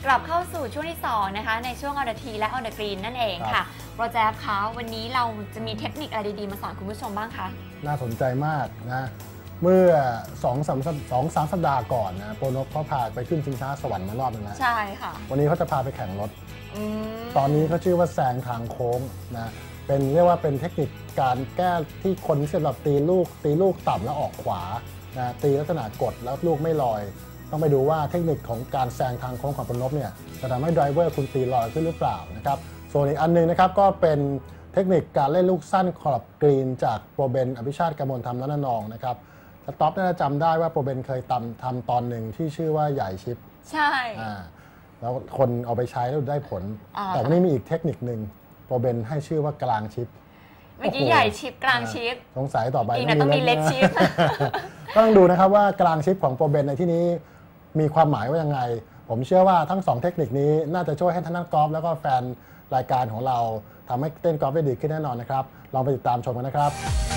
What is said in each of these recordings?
กลับเข้าสู่ช่วงที่2นะคะในช่วง On the Tee และ On the Green นั่นเองค่ะโปรแจบคะวันนี้เราจะมีเทคนิคอะไรดีๆมาสอนคุณผู้ชมบ้างคะน่าสนใจมากนะเมื่อ2-3 สัปดาห์ก่อนนะโปรนพเขาพาไปขึ้นชิงช้าสวรรค์มารอบนึงนะใช่ค่ะวันนี้เขาจะพาไปแข่งรถตอนนี้เขาชื่อว่าแซงทางโค้งนะเป็นเรียกว่าเป็นเทคนิคการแก้ที่คนที่สำหรับตีลูกต่ำแล้วออกขวานะตีลักษณะกดแล้วลูกไม่ลอยต้องไปดูว่าเทคนิคของการแซงทางโค้งของโปรนพเนี่ยจะทำให้ไดรเวอร์คุณตีลอยขึ้นหรือเปล่านะครับส่วนอีกอันนึงนะครับก็เป็นเทคนิคการเล่นลูกสั้นขอบกรีนจากโปรเบนอภิชาติกมลธรรมและนองนะครับสต็อปน่าจะจำได้ว่าโปรเบนเคยทำตอนหนึ่งที่ชื่อว่าใหญ่ชิปใช่แล้วคนเอาไปใช้แล้วได้ผลแต่วันนี้มีอีกเทคนิคหนึ่งโปรเบนให้ชื่อว่ากลางชิปเมื่อกี้ใหญ่ชิปกลางชิปสงสัยต่อไปอีกต้องมีเล็กชิปก็ต้องดูนะครับว่ากลางชิปของโปรเบนในที่นี้มีความหมายว่ายังไงผมเชื่อว่าทั้ง2เทคนิคนี้น่าจะช่วยให้ท่านนักกอล์ฟแล้วก็แฟนรายการของเราทำให้เต้นกอล์ฟได้ดีขึ้นแน่นอนนะครับลองไปติดตามชมกันนะครับ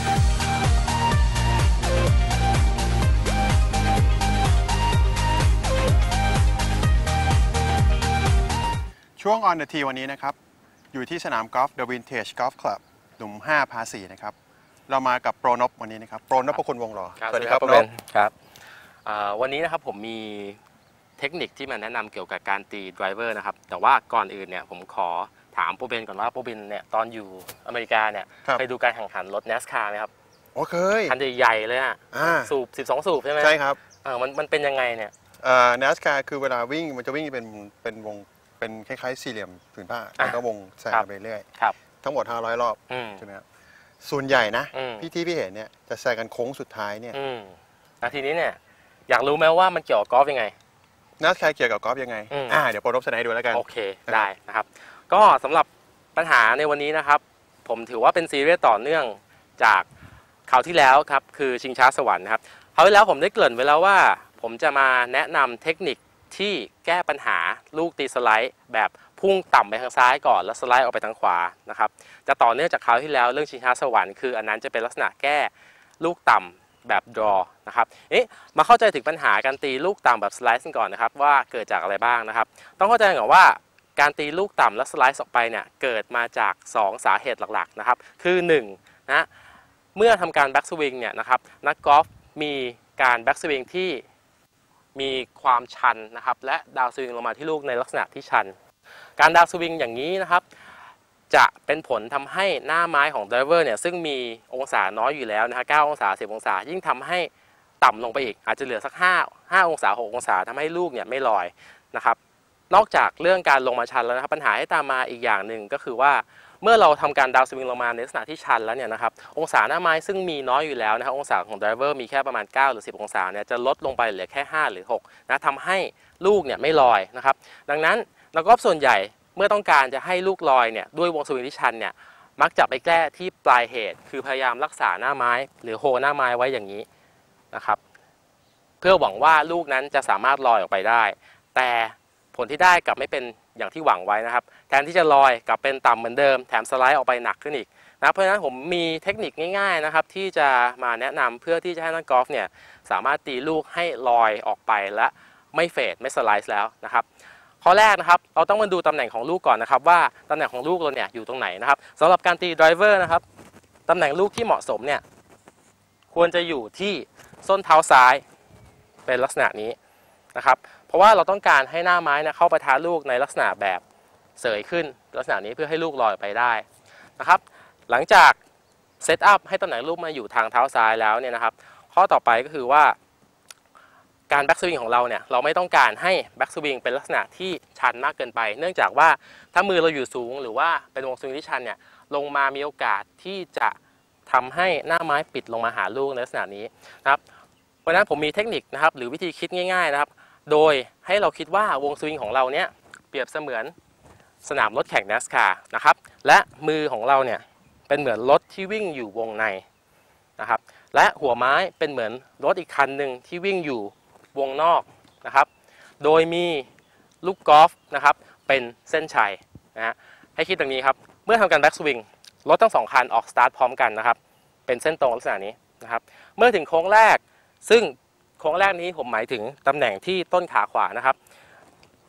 ช่วง On the Tee วันนี้นะครับอยู่ที่สนามกอล์ฟ The Vintage Golf Club หลุม5 พา 4นะครับเรามากับโปรนพวันนี้นะครับโปรนพคุณวงหล่อสวัสดีครับโปรนพครับวันนี้นะครับผมมีเทคนิคที่มาแนะนำเกี่ยวกับการตีไดรเวอร์นะครับแต่ว่าก่อนอื่นเนี่ยผมขอถามโปรเบนก่อนว่าโปรเบนเนี่ยตอนอยู่อเมริกาเนี่ยเคยดูการแข่งขันรถ NASCAR ไหมครับโอเคยคันใหญ่ๆเลยอ่ะสูบ12สูบใช่ไหมใช่ครับมันเป็นยังไงเนี่ย NASCAR คือเวลาวิ่งมันจะวิ่งเป็นวงเป็นคล้ายๆสี่เหลี่ยมผืนผ้าแล้วก็วงแซงไปเรื่อยทั้งหมด500 รอบใช่ไหมครับส่วนใหญ่นะพี่เห็นเนี่ยจะแซงกันโค้งสุดท้ายเนี่ยทีนี้เนี่ยอยากรู้ไหมว่ามันเกี่ยวกับกอล์ฟยังไง NASCARเกี่ยวกับกอล์ฟยังไงเดี๋ยวโปรนพแสดงให้ดูแล้วกันโอเคได้นะครับก็สำหรับปัญหาในวันนี้นะครับผมถือว่าเป็นซีรีส์ต่อเนื่องจากคราวที่แล้วครับคือชิงช้าสวรรค์นะครับคราวที่แล้วผมได้เกริ่นไว้แล้วว่าผมจะมาแนะนำเทคนิคที่แก้ปัญหาลูกตีสไลด์แบบพุ่งต่ำไปทางซ้ายก่อนแล้วสไลด์ออกไปทางขวานะครับจะต่อเนื่องจากคราวที่แล้วเรื่องชิงช้าสวรรค์คืออันนั้นจะเป็นลักษณะแก้ลูกต่ำแบบดรอนะครับมาเข้าใจถึงปัญหาการตีลูกต่ำแบบสไลด์ก่อนนะครับว่าเกิดจากอะไรบ้างนะครับต้องเข้าใจก่อนว่าการตีลูกต่ำและสไลด์ออกไปเนี่ยเกิดมาจาก2สาเหตุหลักๆนะครับคือ1นะเมื่อทำการแบ็กสวิงเนี่ยนะครับนักกอล์ฟมีการแบ็กสวิงที่มีความชันนะครับและดาวสวิงลงมาที่ลูกในลักษณะที่ชันการดาวสวิงอย่างนี้นะครับจะเป็นผลทำให้หน้าไม้ของไดรเวอร์เนี่ยซึ่งมีองศาน้อยอยู่แล้วนะฮะ9 องศา 10 องศายิ่งทำให้ต่ำลงไปอีกอาจจะเหลือสัก5 องศา 6 องศาทำให้ลูกเนี่ยไม่ลอยนะครับนอกจากเรื่องการลงมาชันแล้วนะครับปัญหาที่ตามมาอีกอย่างหนึ่งก็คือว่าเมื่อเราทำการดาวสวิงลงมาในลักษณะที่ชันแล้วเนี่ยนะครับองศาหน้าไม้ซึ่งมีน้อยอยู่แล้วนะครับองศาของไดรเวอร์มีแค่ประมาณ9 หรือ 10 องศาเนี่ยจะลดลงไปเหลือแค่5 หรือ 6นะทำให้ลูกเนี่ยไม่ลอยนะครับดังนั้นนักกอล์ฟส่วนใหญ่เมื่อต้องการจะให้ลูกลอยเนี่ยด้วยวงสวิงที่ชันเนี่ยมักจะไปแก้ที่ปลายเหตุคือพยายามรักษาหน้าไม้หรือโฮหน้าไม้ไว้อย่างนี้นะครับเพื่อหวังว่าลูกนั้นจะสามารถลอยออกไปได้แต่ผลที่ได้กลับไม่เป็นอย่างที่หวังไว้นะครับแทนที่จะลอยกลับเป็นต่ำเหมือนเดิมแถมสไลด์ออกไปหนักขึ้นอีกนะเพราะฉะนั้นผมมีเทคนิคง่ายๆนะครับที่จะมาแนะนำเพื่อที่จะให้นักกอล์ฟเนี่ยสามารถตีลูกให้ลอยออกไปและไม่เฟดไม่สไลด์แล้วนะครับข้อแรกนะครับเราต้องมาดูตำแหน่งของลูกก่อนนะครับว่าตำแหน่งของลูกเราเนี่ยอยู่ตรงไหนนะครับสำหรับการตีไดรเวอร์นะครับตำแหน่งลูกที่เหมาะสมเนี่ยควรจะอยู่ที่ส้นเท้าซ้ายเป็นลักษณะนี้นะครับเพราะว่าเราต้องการให้หน้าไม้เข้าปะทะลูกในลักษณะแบบเสยขึ้นลักษณะนี้เพื่อให้ลูกลอยไปได้นะครับหลังจากเซตอัพให้ตำแหน่งลูกมาอยู่ทางเท้าซ้ายแล้วเนี่ยนะครับข้อต่อไปก็คือว่าการแบ็กสวิงของเราเนี่ยเราไม่ต้องการให้แบ็กสวิงเป็นลักษณะที่ชันมากเกินไปเนื่องจากว่าถ้ามือเราอยู่สูงหรือว่าเป็นวงสวิงที่ชันเนี่ยลงมามีโอกาสที่จะทำให้หน้าไม้ปิดลงมาหาลูกในลักษณะนี้นะครับเพราะฉะนั้นผมมีเทคนิคนะครับหรือวิธีคิดง่ายๆนะครับโดยให้เราคิดว่าวงสวิงของเราเนี่ยเปรียบเสมือนสนามรถแข่ง NASCAR นะครับและมือของเราเนี่ยเป็นเหมือนรถที่วิ่งอยู่วงในนะครับและหัวไม้เป็นเหมือนรถอีกคันหนึ่งที่วิ่งอยู่วงนอกนะครับโดยมีลูกกอล์ฟนะครับเป็นเส้นชัยนะฮะให้คิดอย่างนี้ครับเมื่อทำการแบ็กสวิงรถทั้ง2 คันออกสตาร์ทพร้อมกันนะครับเป็นเส้นตรงลักษณะนี้นะครับเมื่อถึงโค้งแรกซึ่งโค้งแรกนี้ผมหมายถึงตำแหน่งที่ต้นขาขวานะครับรถ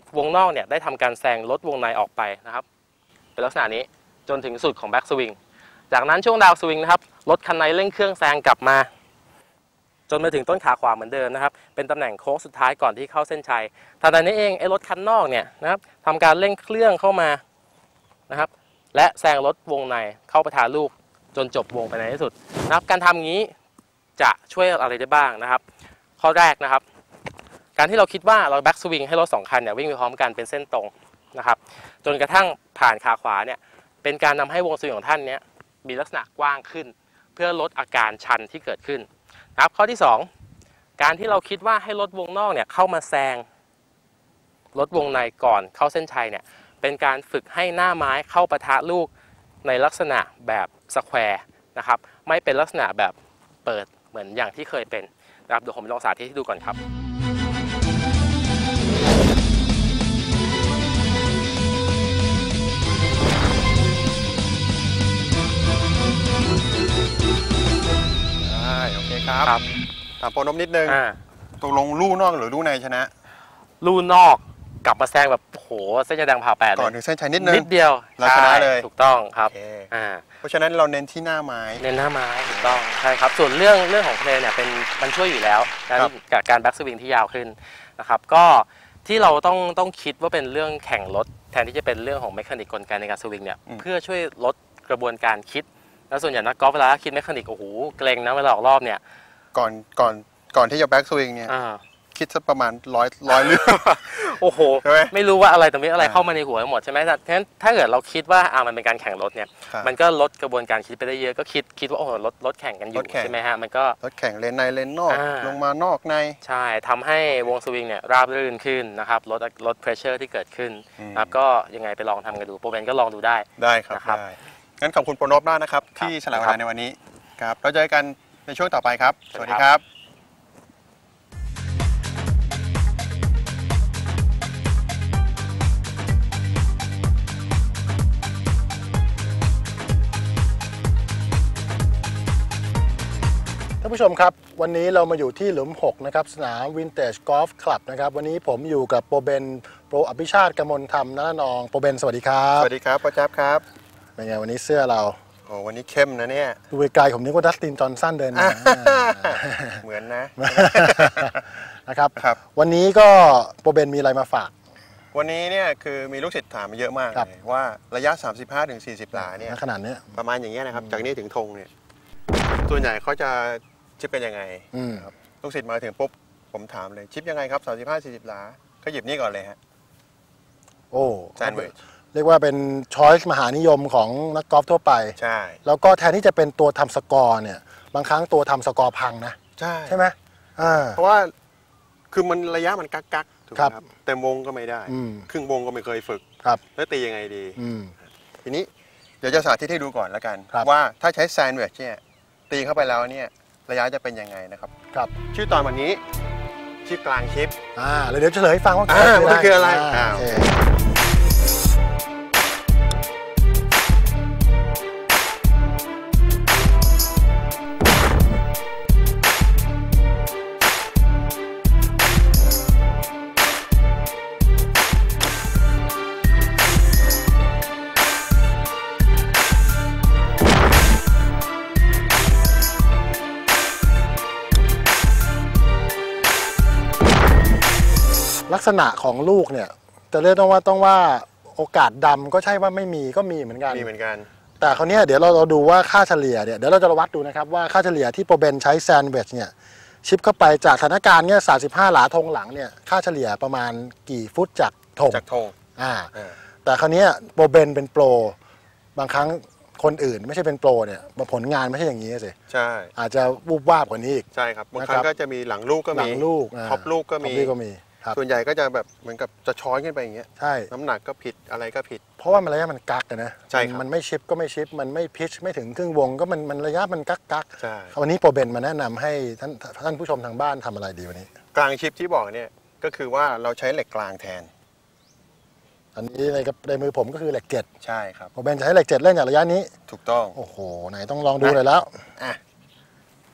วงนอกเนี่ยได้ทำการแซงรถวงในออกไปนะครับเป็นลักษณะนี้จนถึงสุดของแบ็กสวิงจากนั้นช่วงดาวสวิงนะครับรถคันในเร่งเครื่องแซงกลับมาจนมาถึงต้นขาขวาเหมือนเดิมนะครับเป็นตำแหน่งโค้งสุดท้ายก่อนที่เข้าเส้นชัยทันใดนี้เองไอ้รถคันนอกเนี่ยนะครับทำการเร่งเครื่องเข้ามานะครับและแซงรถวงในเข้าประทานลูกจนจบวงไปในที่สุดนะครับการทำงี้จะช่วยอะไรได้บ้างนะครับข้อแรกนะครับการที่เราคิดว่าเราแบ็กสวิงให้รถ2คันเนี่ยวิ่งไปพร้อมกันเป็นเส้นตรงนะครับจนกระทั่งผ่านขาขวาเนี่ยเป็นการนำให้วงสวิงของท่านเนี่ยมีลักษณะกว้างขึ้นเพื่อลดอาการชันที่เกิดขึ้นนะครับข้อที่2การที่เราคิดว่าให้รถวงนอกเนี่ยเข้ามาแซงรถวงในก่อนเข้าเส้นชัยเนี่ยเป็นการฝึกให้หน้าไม้เข้าปะทะลูกในลักษณะแบบสแควร์นะครับไม่เป็นลักษณะแบบเปิดเหมือนอย่างที่เคยเป็นนะครับเดี๋ยวผมลองสาธิตให้ดูก่อนครับโอเคครับถามโปรนบนิดนึงตกลงลู่นอกหรือลู่ในชนะลู่นอกกลับมาแซงแบบโหเส้นยาแดงผ่าแปดก่อนถึงเส้นชัยนิดนึงนิดเดียวเราชนะเลยถูกต้องครับเพราะฉะนั้นเราเน้นที่หน้าไม้เน้นหน้าไม้ถูกต้องใช่ครับส่วนเรื่องของเพลย์เนี่ยเป็นมันช่วยอยู่แล้วกับการแบ็กสวิงที่ยาวขึ้นนะครับก็ที่เราต้องคิดว่าเป็นเรื่องแข่งรถแทนที่จะเป็นเรื่องของเมคานิกกลไกในการสวิงเนี่ยเพื่อช่วยลดกระบวนการคิดแล้วส่วนใหญ่นักกอล์ฟเวลาคิดเมคานิกโอ้โหเกรงนะเวลาออกรอบเนี่ยก่อนที่จะแบ็กสวิงเนี่ยคิดสักประมาณร้อยเรื่องโอ้โหไม่รู้ว่าอะไรแต่ไม่อะไรเข้ามาในหัวหมดใช่ไหมฉะนั้นถ้าเกิดเราคิดว่ามันเป็นการแข่งรถเนี่ยมันก็ลดกระบวนการคิดไปได้เยอะก็คิดว่าโอ้โหรถแข่งกันอยู่ใช่ไหมฮะมันก็รถแข่งเลนในเลนนอกลงมานอกในใช่ทำให้วงสวิงเนี่ยราบรื่นขึ้นนะครับลดเพรสเชอร์ที่เกิดขึ้นนะครับก็ยังไงไปลองทำกันดูโปรเบนก็ลองดูได้ครับได้งั้นขอบคุณโปรนบมากนะครับที่สละเวลาในวันนี้ครับเราเจอกันในช่วงต่อไปครับสวัสดีครับท่านผู้ชมครับวันนี้เรามาอยู่ที่หลุม6นะครับสนามวินเทจกอล์ฟคลับนะครับวันนี้ผมอยู่กับโปรเบนโปรอภิชาติกมลธรรมนนองโปรเบนสวัสดีครับสวัสดีครับโปรจับครับเป็นไงวันนี้เสื้อเราโอ้วันนี้เข้มนะเนี่ยดูไกลผมนึกว่าดัสตินจอห์นสันเดินมาเหมือนนะนะครับวันนี้ก็โปรเบนมีอะไรมาฝากวันนี้เนี่ยคือมีลูกศิษย์ถามมาเยอะมากเลยว่าระยะ 35-40 หลาเนี่ยขนาดนี้ประมาณอย่างเงี้ยนะครับจากนี้ถึงธงเนี่ยส่วนใหญ่เขาจะชิปกันยังไงลูกศิษย์มาถึงปุ๊บผมถามเลยชิปยังไงครับ 35-40 หลาก็หยิบนี่ก่อนเลยฮะโอ้แซนด์วิชเรียกว่าเป็นช้อยส์มหานิยมของนักกอล์ฟทั่วไปใช่แล้วก็แทนที่จะเป็นตัวทำสกอร์เนี่ยบางครั้งตัวทำสกอร์พังนะใช่ไหมเพราะว่าคือมันระยะมันกักถูกไหมครับแต่วงก็ไม่ได้ครึ่งวงก็ไม่เคยฝึกแล้วตียังไงดีทีนี้เดี๋ยวจะสาธิตให้ดูก่อนแล้วกันว่าถ้าใช้แซนด์วิชเนี่ยตีเข้าไปแล้วเนี่ยระยะจะเป็นยังไงนะครับชื่อตอนวันนี้ชื่อกลางชิปเดี๋ยวเฉลยให้ฟังว่ามันคืออะไรลักษณะของลูกเนี่ยจะเรียกต้องว่าโอกาสดำก็ใช่ว่าไม่มีก็มีเหมือนกันแต่คราวนี้เดี๋ยวเราดูว่าค่าเฉลี่ยเนี่ยเดี๋ยวเราจะวัดดูนะครับว่าค่าเฉลี่ยที่โปรเบนใช้แซนด์วิชเนี่ยชิปเข้าไปจากสถานการณ์เนี่ย35 หลาธงหลังเนี่ยค่าเฉลี่ยประมาณกี่ฟุตจากธงแต่คราวนี้โปรเบนเป็นโปรบางครั้งคนอื่นไม่ใช่เป็นโปรเนี่ยผลงานไม่ใช่อย่างนี้สิใช่อาจจะวูบวาบกว่านี้อีกใช่ครับบางครั้งก็จะมีหลังลูกก็มีท็อปลูกก็มีส่วนใหญ่ก็จะแบบเหมือนกับจะช้อนขึ้นไปอย่างเงี้ยใช่น้ำหนักก็ผิดอะไรก็ผิดเพราะว่ามันระยะมันกักนะใช่ครับมันไม่ชิปก็ไม่ชิปมันไม่พิชไม่ถึงครึ่งวงก็มันระยะมันกักใช่วันนี้โปรเบนมาแนะนำให้ท่านผู้ชมทางบ้านทำอะไรดีวันนี้กลางชิปที่บอกเนี่ยก็คือว่าเราใช้เหล็กกลางแทนอันนี้ในมือผมก็คือเหล็กเจ็ดใช่ครับโปรเบนจะใช้เหล็กเจ็ดเล่นจากระยะนี้ถูกต้องโอ้โหไหนต้องลองดูเลยแล้ว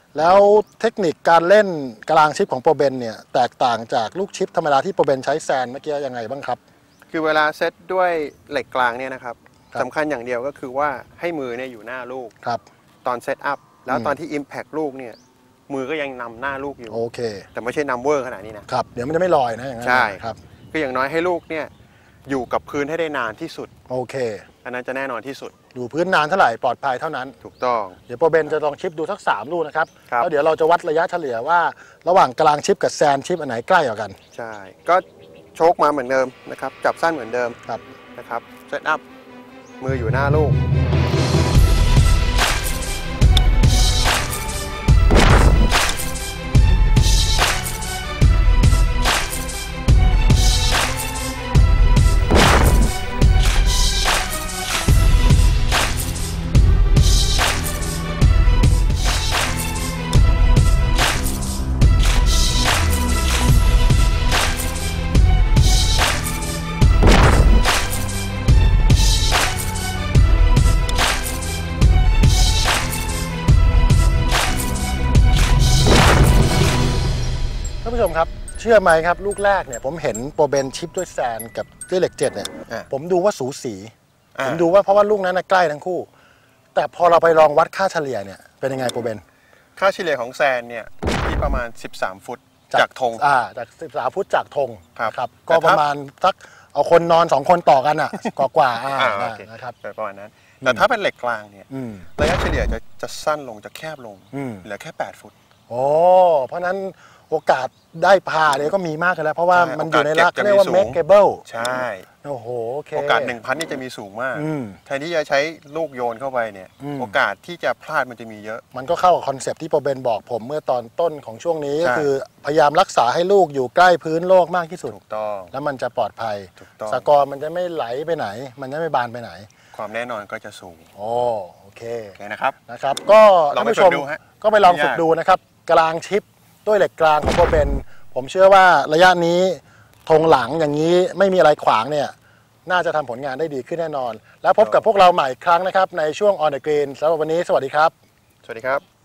แล้วเทคนิคการเล่นกลางชิปของโปรเบนเนี่ยแตกต่างจากลูกชิปธรรมดาที่โปรเบนใช้แซนเมื่อกี้ยังไงบ้างครับคือเวลาเซตด้วยเหล็กกลางเนี่ยนะครับสำคัญอย่างเดียวก็คือว่าให้มือเนี่ยอยู่หน้าลูกครับตอนเซตอัพแล้วตอนที่ Impact ลูกเนี่ยมือก็ยังนำหน้าลูกอยู่โอเคแต่ไม่ใช่นำเวอร์ขนาดนี้นะครับเดี๋ยวมันจะไม่ลอยนะอย่างนั้นใช่ครับคืออย่างน้อยให้ลูกเนี่ยอยู่กับพื้นให้ได้นานที่สุดโอเคอันนั้นจะแน่นอนที่สุดอยู่พื้นนานเท่าไหร่ปลอดภัยเท่านั้นถูกต้องเดี๋ยวโปรเบนจะลองชิปดูสัก3 ลูกนะครับแล้วเดี๋ยวเราจะวัดระยะเฉลี่ยว่าระหว่างกลางชิปกับแซนชิปอันไหนใกล้กว่ากันใช่ก็โชคมาเหมือนเดิมนะครับจับสั้นเหมือนเดิมนะครับเซตอัพมืออยู่หน้าลูกท่านผู้ชมครับเชื่อไหมครับลูกแรกเนี่ยผมเห็นโปรเบนชิปด้วยแซนกับด้วยเหล็ก7เนี่ยผมดูว่าสูสีผมดูว่าเพราะว่าลูกนั้นใกล้ทั้งคู่แต่พอเราไปลองวัดค่าเฉลี่ยเนี่ยเป็นยังไงโปรเบนค่าเฉลี่ยของแซนเนี่ยที่ประมาณ13 ฟุตจากธงจาก13 ฟุตจากธงครับก็ประมาณสักเอาคนนอน2 คนต่อกันอ่ะกว่านะครับประมาณนั้นแต่ถ้าเป็นเหล็กกลางเนี่ยระยะเฉลี่ยจะสั้นลงจะแคบลงเหลือแค่8 ฟุตโอ้เพราะนั้นโอกาสได้พาเนี่ยก็มีมากเลยแล้วเพราะว่ามันอยู่ในลักษณ์เรียกว่า makeable ใช่โอ้โหโอกาส 1,000 นี่จะมีสูงมากแทนที่จะใช้ลูกโยนเข้าไปเนี่ยโอกาสที่จะพลาดมันจะมีเยอะมันก็เข้ากับคอนเซปต์ที่โปรเบนบอกผมเมื่อตอนต้นของช่วงนี้ก็คือพยายามรักษาให้ลูกอยู่ใกล้พื้นโลกมากที่สุดถูกต้องแล้วมันจะปลอดภัยสกอร์มันจะไม่ไหลไปไหนมันจะไม่บานไปไหนความแน่นอนก็จะสูงโอเคนะครับก็ท่านผู้ชมก็ไปลองฝึกดูนะครับกลางชิปด้วยเหล็กกลางของโปรเบนผมเชื่อว่าระยะนี้ธงหลังอย่างนี้ไม่มีอะไรขวางเนี่ยน่าจะทำผลงานได้ดีขึ้นแน่นอนแล้วพบกับพวกเราใหม่อีกครั้งนะครับในช่วง On the Green สำหรับวันนี้สวัสดีครับสวัสดีครับ